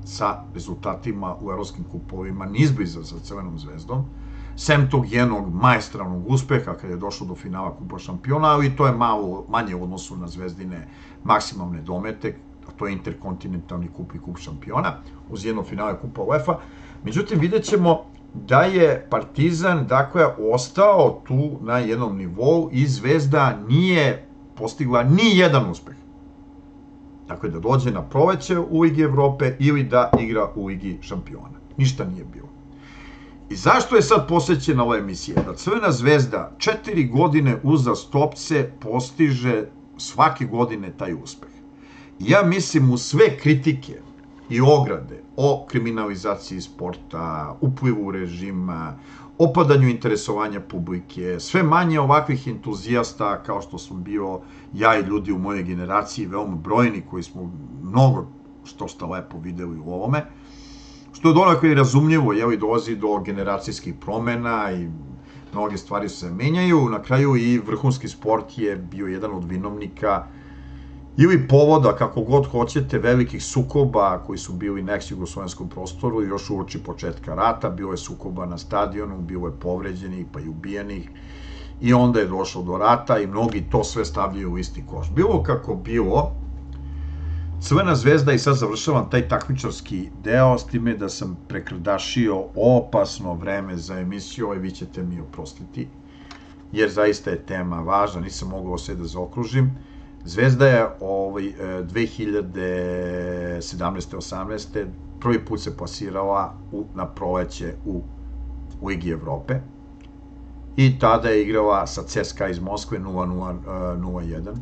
A: sa rezultatima u evropskim kupovima, ni izbliza sa Crvenom zvezdom, sem tog jednog majstranog uspeha kada je došlo do finala Kupa šampiona, ali to je malo manje u odnosu na zvezdine maksimalne domete, a to je interkontinentalni kup i kup šampiona, uz jedno finale Kupa UEFA. Međutim, vidjet ćemo da je Partizan, dakle, ostao tu na jednom nivou i Zvezda nije postigla ni jedan uspeh. Dakle, da dođe na proleće u Ligi Evrope ili da igra u Ligi šampiona. Ništa nije bilo. I zašto je sad posvećena ova emisija? Da Crvena zvezda četiri godine uzastopce postiže svake godine taj uspeh. Ja mislim u sve kritike i ograde o kriminalizaciji sporta, uplivu režima, opadanju interesovanja publike, sve manje ovakvih entuzijasta kao što sam bio ja i ljudi u mojoj generaciji, veoma brojni koji smo mnogo što šta lepo videli u ovome, što je donako i razumljivo, jel, dolazi do generacijskih promena i mnoge stvari se menjaju. Na kraju i vrhunski sport je bio jedan od vinovnika ili povoda, kako god hoćete, velikih sukoba koji su bili na ex-jugoslovenskom prostoru još uoči početka rata. Bilo je sukoba na stadionu, bilo je povređenih pa i ubijenih i onda je došlo do rata i mnogi to sve stavljaju u isti koš. Bilo kako bilo, Crvena zvezda, i sad završavam taj takmičarski deo, s time da sam prekrdašio opasno vreme za emisiju i vi ćete mi oprostiti, jer zaista je tema važna, nisam mogao sve da zaokružim. Zvezda je dve hiljade sedamnaeste osamnaeste prvi put se plasirala na proleće u Ligi Evrope i tada je igrala sa C S K A iz Moskve nula nula jedan.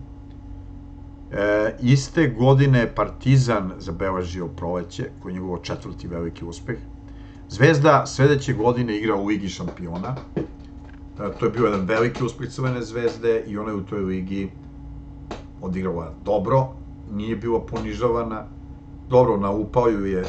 A: Iste godine je Partizan zabeležio proleće, koji je njegovo četvrti veliki uspeh. Zvezda sledeće godine igra u Ligi šampiona. To je bio jedan veliki uspeh Crvene zvezde i ona je u toj ligi odigrala dobro, nije bila ponižavana, dobro naupao ju je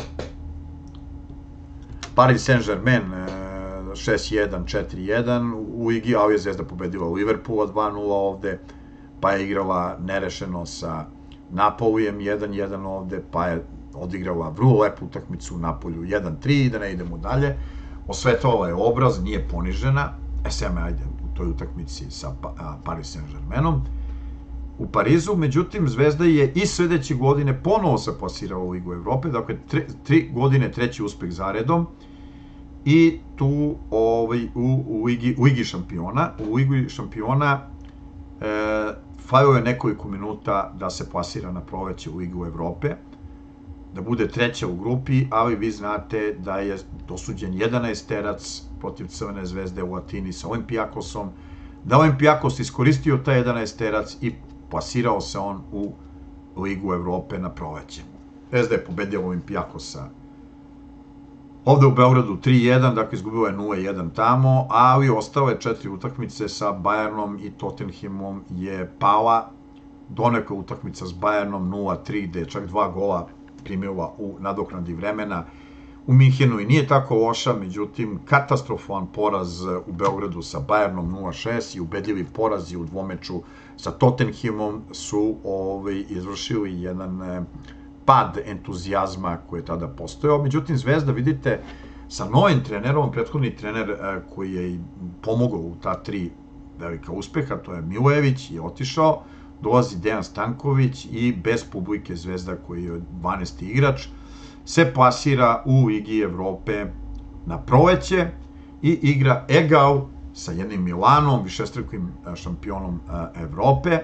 A: Paris Saint-Germain šest jedan, četiri jedan u ligi, ali je Zvezda pobedila Liverpoola dva nula ovde, pa je igrala nerešeno sa Napolijem jedan jedan ovde, pa je odigrala vrlo lepu utakmicu u Napolju jedan tri, da ne idemo dalje, osvetlovala je obraz, nije ponižena, e sve me ajde u toj utakmici sa Paris Saint-Germainom u Parizu. Međutim, Zvezda je i sledeće godine ponovo se plasirala u Ligu Evrope, dakle tri godine treći uspeh zaredom i tu u Ligi šampiona. U Ligi šampiona falilo je nekoliko minuta da se plasira na proleće u Ligu Evrope, da bude treća u grupi, ali vi znate da je dosuđen jedanaesterac protiv Crvene zvezde u Atini sa Olimpijakosom, da Olimpijakos iskoristio taj jedanaesterac i plasirao se on u Ligu Evrope na proleće. Zvezda je pobedila Olimpijakosa ovde u Beogradu tri jedan, dakle izgubila je nula jedan tamo, ali ostale četiri utakmice sa Bayernom i Tottenhamom je pala. Donekle utakmica s Bayernom nula tri, gde je čak dva gola primila u nadoknadi vremena. U Minhenu i nije tako loša, međutim, katastrofalan poraz u Beogradu sa Bayernom nula šest i ubedljivi porazi u dvomeču sa Tottenhamom su izvršili jedan pad entuzijazma koji je tada postojao. Međutim, Zvezda, vidite, sa novim trenerom, prethodni trener koji je pomogao u ta tri velika uspeha, to je Milojević, je otišao, dolazi Dejan Stanković i bez publike Zvezda, koji je dvanaesti igrač, se plasira u Ligi Evrope na proleće i igra egal sa jednim Milanom, višestrukim šampionom Evrope.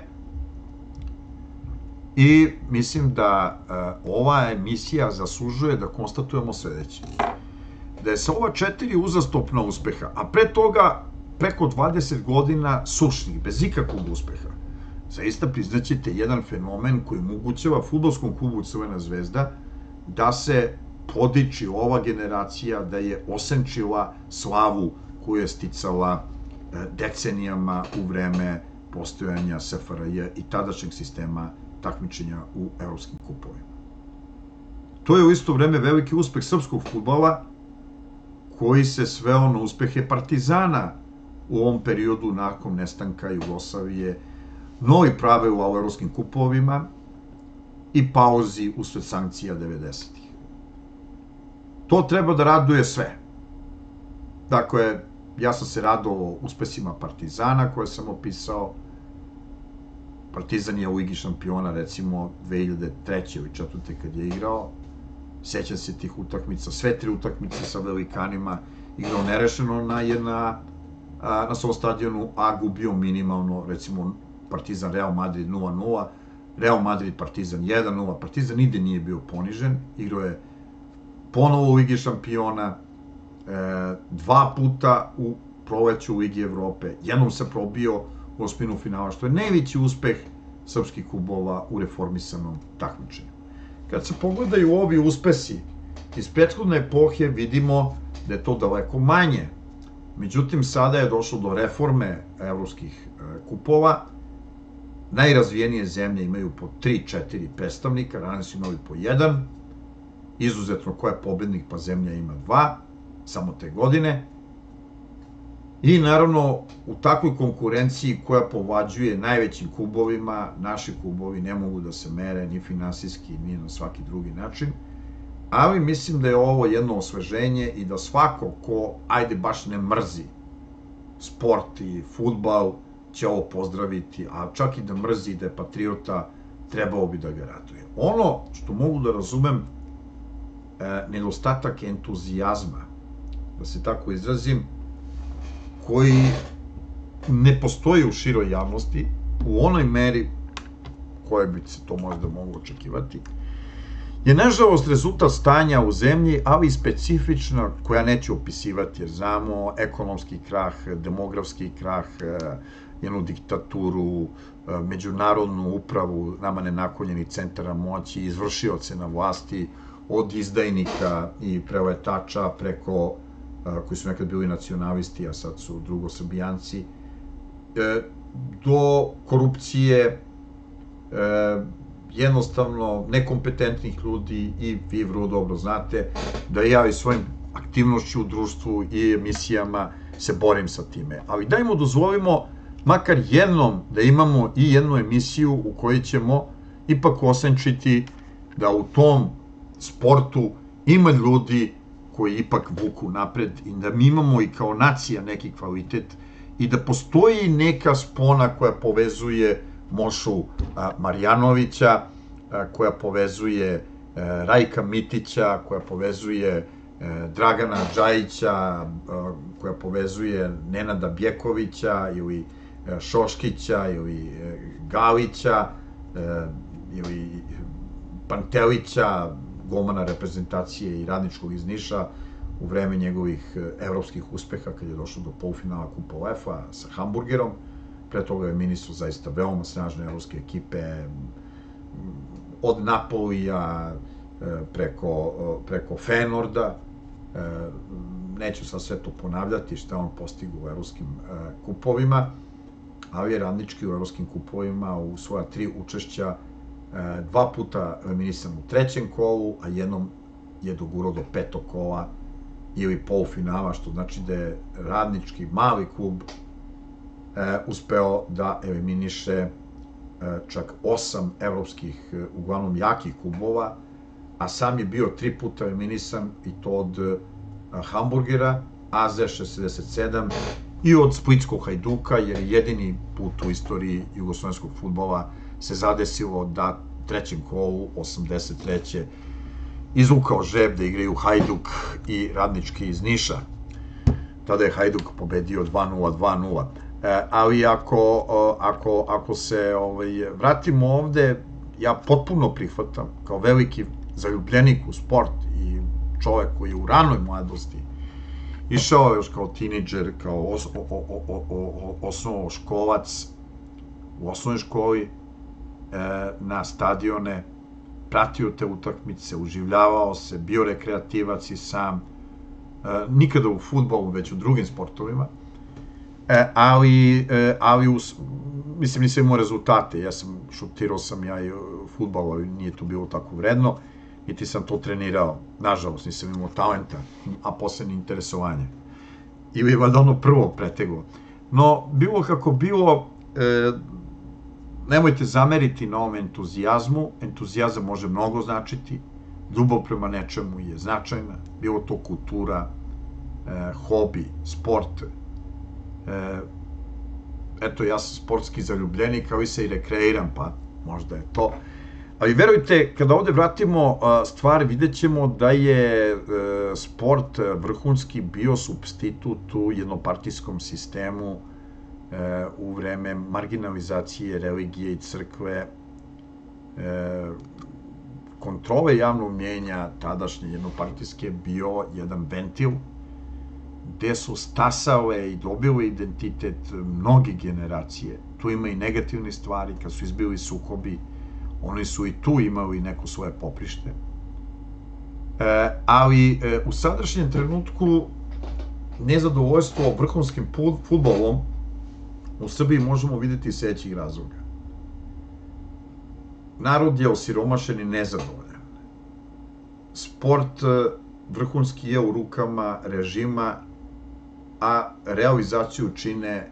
A: I mislim da ova emisija zaslužuje da konstatujemo sledeće. Da je sa ova četiri uzastopna uspeha, a pre toga preko dvadeset godina sušnih, bez ikakvog uspeha, zaista priznaćete jedan fenomen koji omogućava fudbalskom klubu Crvena zvezda da se podiči ova generacija, da je osenčila slavu koju je sticala decenijama u vreme postojanja S F R J i tadašnjeg sistema takmičenja u evropskim kupovima. To je u isto vreme veliki uspeh srpskog fudbala koji se sveo na uspehe Partizana u ovom periodu nakon nestanka Jugoslavije, novi pravila u evropskim kupovima i pauzi usled sankcija devedesetih. to treba da raduje sve. Dakle, ja sam se radovao uspesima Partizana koje sam opisao. Partizan je u Ligi šampiona, recimo, dve hiljade treće ili četvrte kad je igrao. Sećam se tih utakmica, sve tri utakmice sa velikanima, igrao nerešeno na jedna, na svom stadionu, a gubio minimalno, recimo, Partizan Real Madrid nula nula, Real Madrid Partizan jedan nula, Partizan nigde nije bio ponižen, igrao je ponovo u Ligi šampiona, dva puta u proleću u Ligi Evrope, jednom se probio u osminu finala, što je najveći uspeh srpskih klubova u reformisanom takmičenju. Kad se pogledaju ovi uspesi iz prethodne epohe, vidimo da je to daleko manje. Međutim, sada je došlo do reforme evropskih kupova. Najrazvijenije zemlje imaju po tri četiri predstavnika, ranije su imali po jedan. Izuzetno ko je pobednik, pa zemlja ima dva, samo te godine. I naravno, u takvoj konkurenciji koja povađuje najvećim klubovima, naši klubovi ne mogu da se mere ni finansijski, ni na svaki drugi način, ali mislim da je ovo jedno osveženje i da svako ko, ajde, baš ne mrzi sport i fudbal, će ovo pozdraviti, a čak i da mrzi, da je patriota, trebao bi da ga raduje. Ono što mogu da razumem, nedostatak entuzijazma, da se tako izrazim, koji ne postoji u široj javnosti, u onoj meri koje bi se to možda moglo očekivati, je nažalost rezultat stanja u zemlji, ali i specifična, koja neću opisivati, jer znamo ekonomski krah, demografski krah, jednu diktaturu, međunarodnu upravu, nama nenaklonjeni centara moći, izvršioce na vlasti, od izdajnika i preletača preko koji su nekad bili nacionalisti, a sad su drugosrbijanci, do korupcije, jednostavno nekompetentnih ljudi, i vi vrlo dobro znate da ja i svojim aktivnošću u društvu i emisijama se borim sa time. Ali dajmo dozvolimo makar jednom da imamo i jednu emisiju u kojoj ćemo ipak osenčiti da u tom sportu ima ljudi koji ipak vuku napred i da mi imamo i kao nacija neki kvalitet i da postoji neka spona koja povezuje Mošu Marjanovića, koja povezuje Rajka Mitića, koja povezuje Dragana Džajića, koja povezuje Nenada Bjekovića ili Šoškića ili Galića ili Pantelića, golmana reprezentacije i Radničkog iz Niša, u vreme njegovih evropskih uspeha, kad je došlo do polufinala Kupa UEFA sa Hamburgerom. Pre toga je ministro zaista veoma snažne evropske ekipe, od Napolija preko Feyenoorda. Neću sad sve to ponavljati šta on postigu u evropskim kupovima, ali je Radnički u evropskim kupovima u svoja tri učešća dva puta eliminisan u trećem kolu, a jednom je dogurao do petog kola ili polufinala, što znači da je Radnički mali klub uspeo da eliminiše čak osam evropskih, uglavnom jakih klubova, a sam je bio tri puta eliminisan, i to od Hamburgera, A Z šezdeset sedam i od splitskog Hajduka, jer jedini put u istoriji jugoslovenskog fudbala se zadesilo da trećem kolu osamdeset treće izvukao žreb da igraju Hajduk i Radnički iz Niša. Tada je Hajduk pobedio dva nula, dva nula. Ali ako se vratimo ovde, ja potpuno prihvatam, kao veliki zaljubljenik u sport i čovek koji je u ranoj mladosti išao još kao tinejdžer, kao osnovnoškolac u osnovnoj školi na stadione, pratio te utakmice, uživljavao se, bio rekreativac i sam, nikada u fudbalu, već u drugim sportovima, ali, mislim, nisam imao rezultate, ja sam, šutirao sam ja i fudbal, ali nije to bilo tako vredno, niti sam to trenirao, nažalost, nisam imao talenta, a posle ni interesovanje. Ili je valjda ono prvo preteglo. No, bilo kako bilo, nemojte zameriti na ovom entuzijazmu, entuzijazam može mnogo značiti, ljubav prema nečemu je značajna, bilo to kultura, hobi, sport. Eto, ja sam sportski zaljubljenik, ali se i rekreiram, pa možda je to. Ali verujte, kada ovde vratimo stvari, vidjet ćemo da je sport vrhunski bio supstitut u jednopartijskom sistemu u vreme marginalizacije religije i crkve, kontrole javnog mnjenja tadašnje jednopartijske bio jedan ventil gde su stasale i dobile identitet mnoge generacije. Tu ima i negativne stvari, kad su izbili sukobi, oni su i tu imali neko svoje poprište. Ali u sadašnjem trenutku nezadovoljstvo vrhunskim fudbalom u Srbiji možemo vidjeti iz sledećih razloga. Narod je osiromašen i nezadovoljan. Sport vrhunski je u rukama režima, a realizaciju čine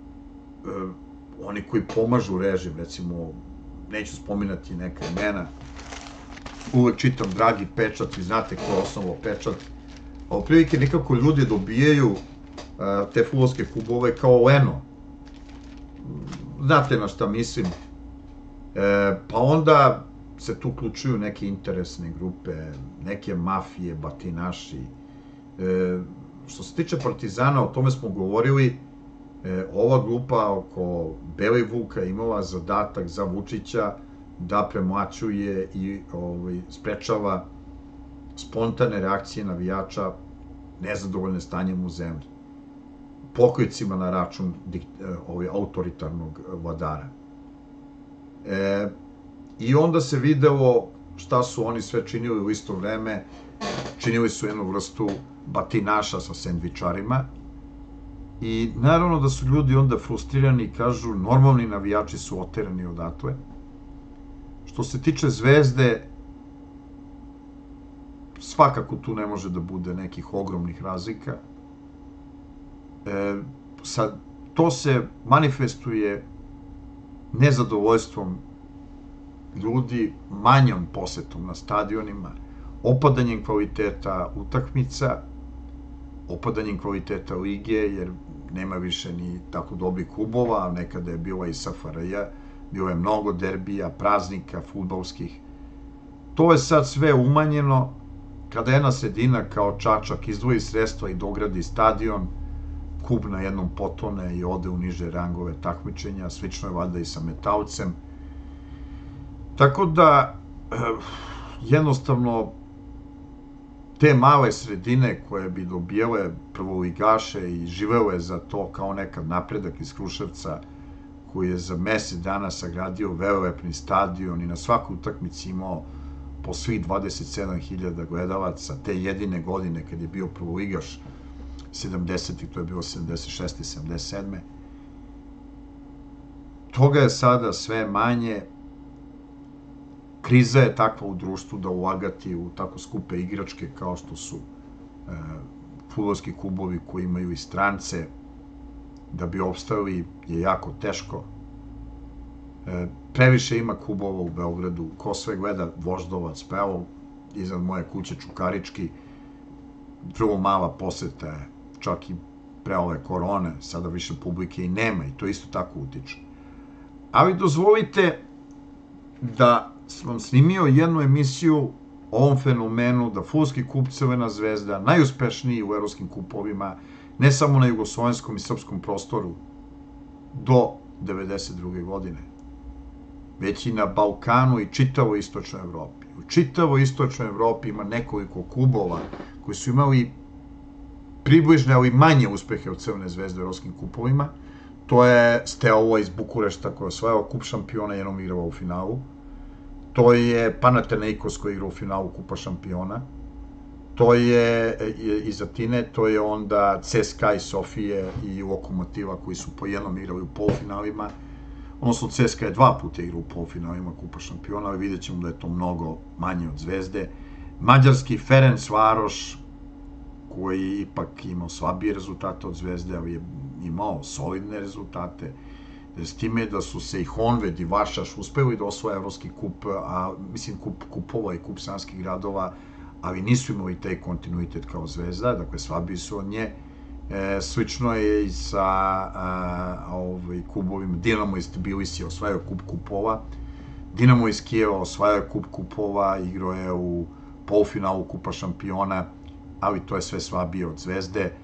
A: oni koji pomažu režim, recimo, neću spominati neka imena, uvek čitam Dragi Pečat, vi znate ko je osnovao Pečat, a u prilike nekako ljudi dobijaju te fudbalske klubove kao Leno. Znate na šta mislim. Pa onda se tu uključuju neke interesne grupe, neke mafije, batinaši. Što se tiče Partizana, o tome smo govorili, ova grupa oko Belivuka imala zadatak za Vučića da premlaćuje i sprečava spontane reakcije navijača nezadovoljne stanjem u zemlji, pokojcima na račun autoritarnog vladara. I onda se videlo šta su oni sve činili u isto vreme. Činili su jednu vrstu batinaša sa sendvičarima i naravno da su ljudi onda frustrirani i kažu normalni navijači su oterani odatle. Što se tiče Zvezde, svakako tu ne može da bude nekih ogromnih razlika. To se manifestuje nezadovoljstvom ljudi, manjom posetom na stadionima, opadanjem kvaliteta utakmica, opadanjem kvaliteta lige, jer nema više ni tako dobrih klubova, a nekada je bila i S F R J, bilo je mnogo derbija, praznika, fudbalskih. To je sad sve umanjeno. Kada jedna sredina kao Čačak izdvoji sredstva i dogradi stadion, klub na jednom potone i ode u niže rangove takmičenja, slično je valjda i sa Metalcem. Tako da, jednostavno, te male sredine koje bi dobijale prvoligaše i živele za to kao nekad napredak iz Kruševca, koji je za mesec dana sagradio velelepni stadion i na svakoj utakmici imao po svih dvadeset sedam hiljada gledalaca, te jedine godine kad je bio prvoligaš, sedamdesetih, to je bilo sedamdeset šeste sedamdeset sedme Toga je sada sve manje. Kriza je takva u društvu da ulagati u tako skupe igračke kao što su fudbalski klubovi koji imaju i strance, da bi opstavili je jako teško. Previše ima klubova u Beogradu, ko sve gleda Voždovac, pa evo, iznad moje kuće Čukarički, vrlo mala poseta je, čak i pre ove korone, sada više publike i nema i to isto tako utiče. Ali dozvolite da sam snimio jednu emisiju o ovom fenomenu da fudbalski klub Crvena Zvezda, najuspešniji u evropskim kupovima, ne samo na jugoslovenskom i srpskom prostoru, do devedeset druge godine, već i na Balkanu i čitavoj istočnoj Evropi. U čitavoj istočnoj Evropi ima nekoliko klubova koji su imali približne, ali manje uspehe od Crvene Zvezde u evropskim kupovima. To je Steaua iz Bukurešta koja je osvajao kup šampiona i jednom igrao u finalu. To je Panathinaikos koji je igrao u finalu kupa šampiona. To je iz Atine, to je onda C S K A i Sofije i Lokomotiva koji su po jednom igrali u polufinalima. Odnosno C S K A je dva puta igrao u polufinalima kupa šampiona, ali vidjet ćemo da je to mnogo manje od Zvezde. Mađarski Ferencvaroš, koji je ipak imao slabije rezultate od Zvezde, ali je imao solidne rezultate. s time da su se i Honved i Varšaš uspeli da osvoje evropski kup, a mislim kup kupova i kup sanskih gradova, ali nisu imali taj kontinuitet kao Zvezda, dakle slabiji su od nje. E, slično je i sa a, ovaj, klubovima. Dinamo iz Tbilisi osvajao kup kupova, Dinamo iz Kijeva osvajao kup kupova, igrao je u polufinalu Kupa šampiona, ali to je sve slabije od Zvezde.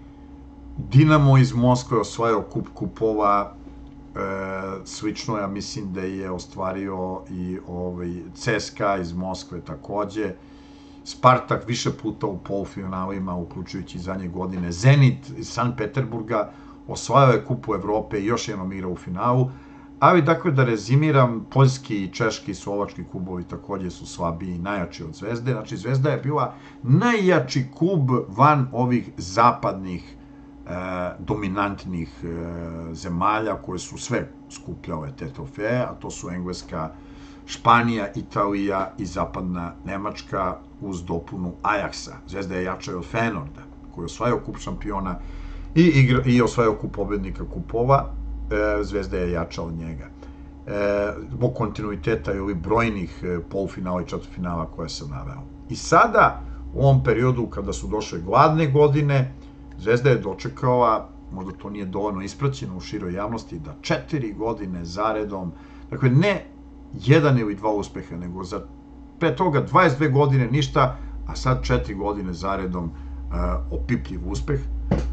A: Dinamo iz Moskve osvajao kup kupova, e, slično ja mislim da je ostvario i ovaj, C S K A iz Moskve takođe. Spartak više puta u polufinalima, uključujući zadnje godine. Zenit iz Sankt Peterburga osvajao je kupu Evrope i još jednom igra u finalu. Ali, dakle, da rezimiram, poljski, češki, slovački klubovi takođe su slabiji i najjači od Zvezde. Znači, Zvezda je bila najjači klub van ovih zapadnih e, dominantnih e, zemalja koje su sve skupljale te trofeje, a to su Engleska, Španija, Italija i zapadna Nemačka uz dopunu Ajaksa. Zvezda je jača od Feyenoorda, koji je osvajao kup šampiona i, igra, i osvajao kup pobednika kupova. E, Zvezda je jača od njega. E, zbog kontinuiteta i ovih brojnih e, polufinala i četvrtfinala koje sam naveo. I sada, u ovom periodu, kada su došle gladne godine, Zvezda je dočekala, možda to nije dovoljno ispraćeno u široj javnosti, da četiri godine zaredom, dakle, ne jedan ili dva uspeha, nego za pre toga dvadeset dve godine ništa, a sad četiri godine zaredom uh, opipljiv uspeh.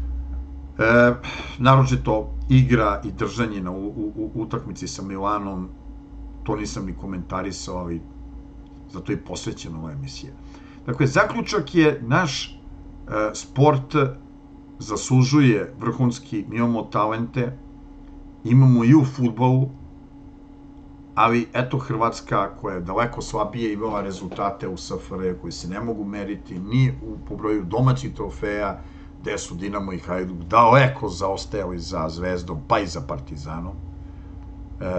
A: E, naročito igra i držanje na u, u, u utakmici sa Milanom, to nisam ni komentarisao, ali zato je posvećena ova emisija. Dakle, zaključak je naš uh, sport zaslužuje vrhunski, mi imamo talente, imamo i u fudbalu, ali eto Hrvatska koja je daleko slabije imala rezultate u S F R J koji se ne mogu meriti ni u, po broju domaćih trofeja, gde su Dinamo i Hajduk daleko zaostajali za Zvezdom, pa i za Partizanom. E,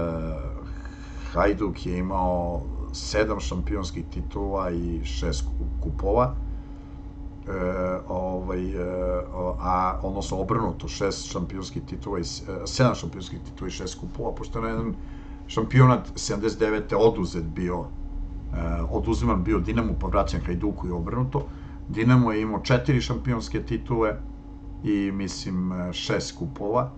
A: Hajduk je imao sedam šampionskih titula i šest kupova, e, ovaj, e, a odnosno obrnuto, šest šampionskih titula i sedam šampionskih titula i šest kupova, pošto je jedan šampionat sedamdeset devete oduzet bio, oduziman bio Dinamu, pa vraćan Hajduku i obrnuto. Dinamo je imao četiri šampionske titule i, mislim, šest kupova,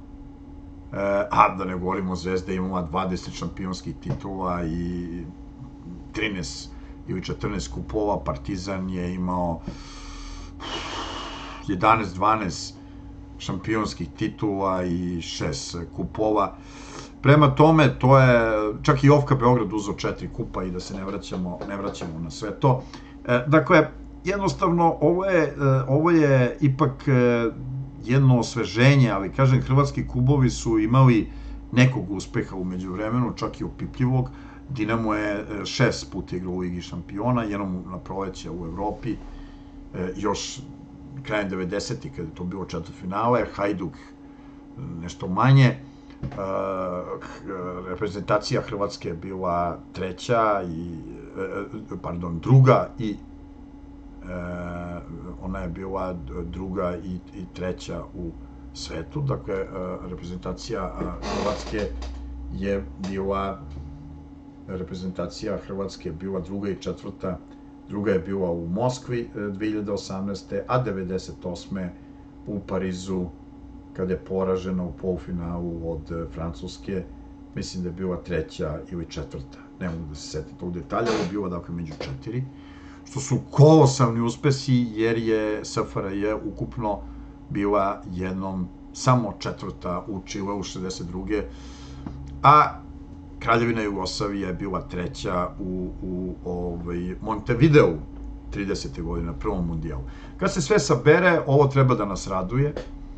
A: a da ne govorimo, Zvezda imala dvadeset šampionskih titula i trinaest ili četrnaest kupova, Partizan je imao jedanaest dvanaest šampionskih titula i šest kupova. Prema tome, to je, čak i Ofka Beograd uzeo četiri kupa i da se ne vraćamo, ne vraćamo na sve to. E, dakle, jednostavno, ovo je, e, ovo je ipak e, jedno osveženje, ali kažem, hrvatski klubovi su imali nekog uspeha u međuvremenu, čak i opipljivog. Dinamo je šest puta igrao u Ligi šampiona, jednom na proleće u Evropi, e, još krajem devedesetih kada je to bilo četvrtfinale, Hajduk nešto manje. Uh, reprezentacija Hrvatske je bila treća i, uh, pardon, druga i uh, ona je bila druga i, i treća u svetu, dakle uh, reprezentacija Hrvatske je bila reprezentacija Hrvatske je bila druga i četvrta, druga je bila u Moskvi dve hiljade osamnaeste. a devedeset osme u Parizu, kada je poražena u polufinalu od Francuske, mislim da je bila treća ili četvrta, ne mogu da se setim tog detalja, ali je bila dakle među četiri, što su kolosalni uspesi, jer je S F R J ukupno bila jednom samo četvrta u Čileu šezdeset druge. a Kraljevina Jugoslavija je bila treća u, u ovaj, Montevideu tridesete godine, na prvom mundijalu. Kad se sve sabere, ovo treba da nas raduje.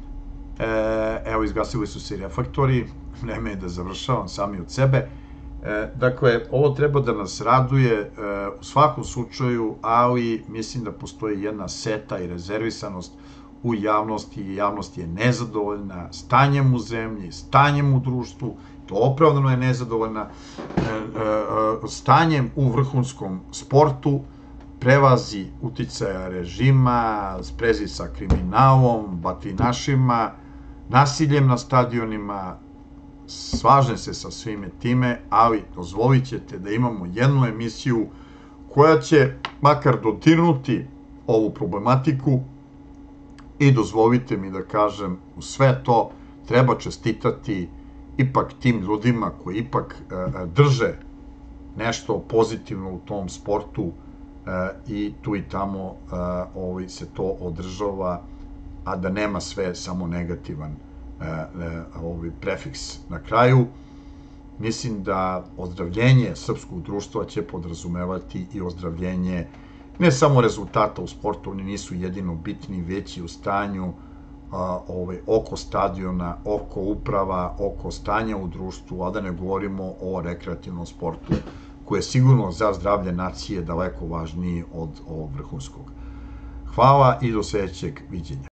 A: E, evo, izgasili su se i reflektori, vreme je da završavam sami od sebe. E, dakle, ovo treba da nas raduje e, u svakom slučaju, ali mislim da postoji jedna seta i rezervisanost u javnosti, i javnost je nezadovoljna stanjem u zemlji, stanjem u društvu, to opravdano je nezadovoljna, e, e, stanjem u vrhunskom sportu, prevazi uticaja režima, sprezi sa kriminalom, batinašima, nasiljem na stadionima, slažem se sa svime time, ali dozvolit ćete da imamo jednu emisiju koja će makar dotirnuti ovu problematiku i dozvolite mi da kažem u sve to treba čestitati ipak tim ljudima koji ipak drže nešto pozitivno u tom sportu i tu i tamo se to održava, a da nema sve samo negativan prefiks na kraju. Mislim da ozdravljenje srpskog društva će podrazumevati i ozdravljenje ne samo rezultata u sportu, oni nisu jedino bitni, već i u stanju oko stadiona, oko uprava, oko stanja u društvu, a da ne govorimo o rekreativnom sportu, koji je sigurno za zdravlje nacije daleko važniji od ovog vrhunskog. Hvala i do sledećeg viđenja.